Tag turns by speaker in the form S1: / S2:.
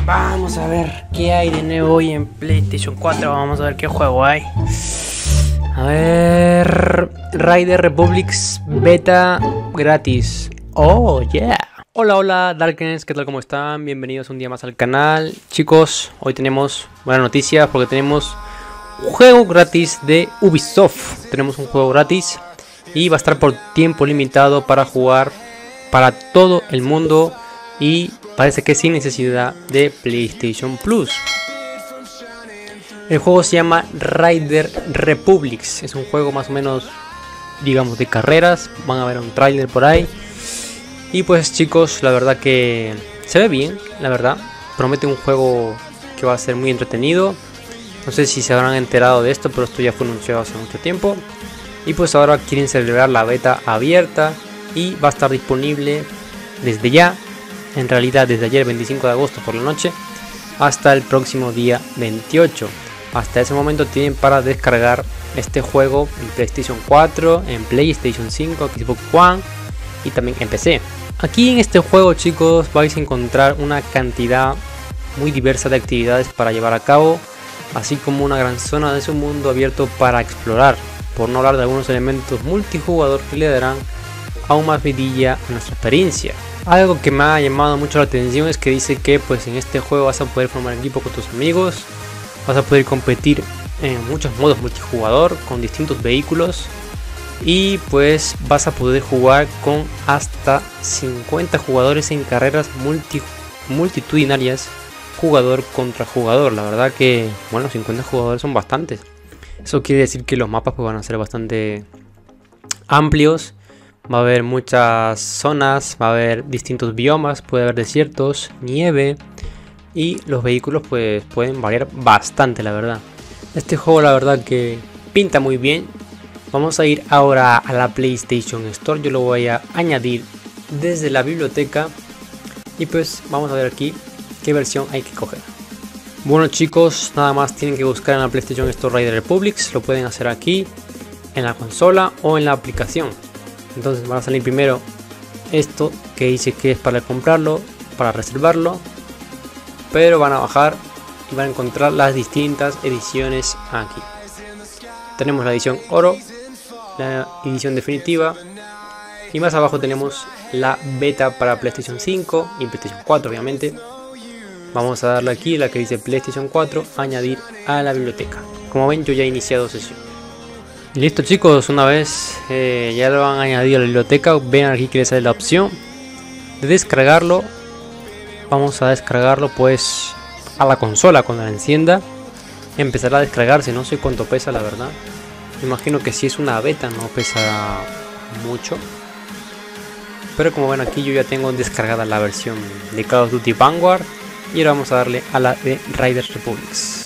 S1: Vamos a ver qué hay de nuevo hoy en PlayStation 4. Vamos a ver qué juego hay. A ver, Riders Republics beta gratis. Oh yeah. Hola Darkness, ¿qué tal? ¿Cómo están? Bienvenidos un día más al canal. Chicos, hoy tenemos buenas noticias porque tenemos un juego gratis de Ubisoft. Tenemos un juego gratis y va a estar por tiempo limitado para jugar para todo el mundo y parece que sin necesidad de PlayStation Plus. El juego se llama Riders Republics. Es un juego más o menos, digamos, de carreras. Van a ver un tráiler por ahí. Y pues chicos, la verdad que se ve bien, la verdad. Promete un juego que va a ser muy entretenido. No sé si se habrán enterado de esto, pero esto ya fue anunciado hace mucho tiempo. Y pues ahora quieren celebrar la beta abierta y va a estar disponible desde ya. En realidad desde ayer 25 de agosto por la noche hasta el próximo día 28. Hasta ese momento tienen para descargar este juego en PlayStation 4, en PlayStation 5, Xbox One y también en PC. Aquí en este juego, chicos, vais a encontrar una cantidad muy diversa de actividades para llevar a cabo, así como una gran zona de su mundo abierto para explorar, por no hablar de algunos elementos multijugador que le darán aún más vidilla a nuestra experiencia. Algo que me ha llamado mucho la atención es que dice que pues en este juego vas a poder formar equipo con tus amigos, vas a poder competir en muchos modos multijugador con distintos vehículos y pues vas a poder jugar con hasta 50 jugadores en carreras multitudinarias, jugador contra jugador. La verdad que bueno, 50 jugadores son bastantes. Eso quiere decir que los mapas pues van a ser bastante amplios. Va a haber muchas zonas, va a haber distintos biomas, puede haber desiertos, nieve y los vehículos pues pueden variar bastante, la verdad. Este juego la verdad que pinta muy bien. Vamos a ir ahora a la PlayStation Store, yo lo voy a añadir desde la biblioteca y pues vamos a ver aquí qué versión hay que coger. Bueno chicos, nada más tienen que buscar en la PlayStation Store Riders Republics, lo pueden hacer aquí en la consola o en la aplicación. Entonces van a salir primero esto que dice que es para comprarlo, para reservarlo, pero van a bajar y van a encontrar las distintas ediciones aquí. Tenemos la edición oro, la edición definitiva y más abajo tenemos la beta para PlayStation 5 y PlayStation 4 obviamente. Vamos a darle aquí la que dice PlayStation 4, añadir a la biblioteca. Como ven, yo ya he iniciado sesión. Y listo chicos, una vez ya lo han añadido a la biblioteca, ven aquí que les sale la opción de descargarlo. Vamos a descargarlo pues a la consola. Cuando la encienda empezará a descargarse. No sé cuánto pesa la verdad. Me imagino que si es una beta no pesa mucho. Pero como ven aquí yo ya tengo descargada la versión de Call of Duty Vanguard. Y ahora vamos a darle a la de Riders Republics.